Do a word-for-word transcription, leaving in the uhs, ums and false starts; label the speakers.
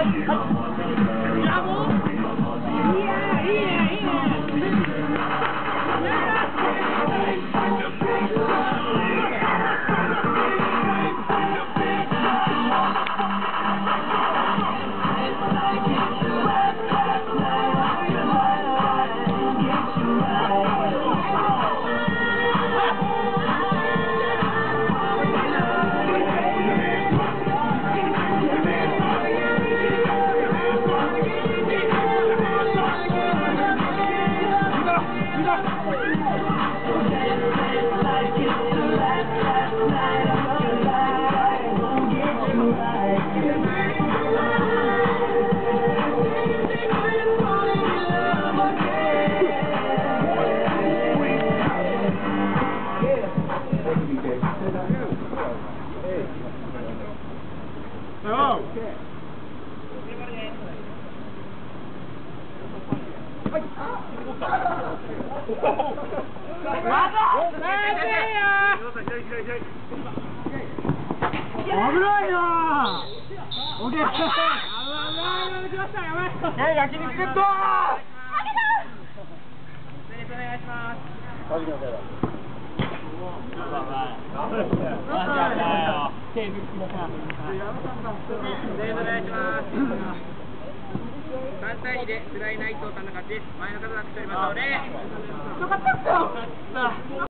Speaker 1: 危ないなぁ。オッケー。え、焼肉ゲット。お願いします。マジかよ。手抜きだから。お願いします。さん対にでスライナイトさんの勝ちです。前の方が来ておりますので。よかった。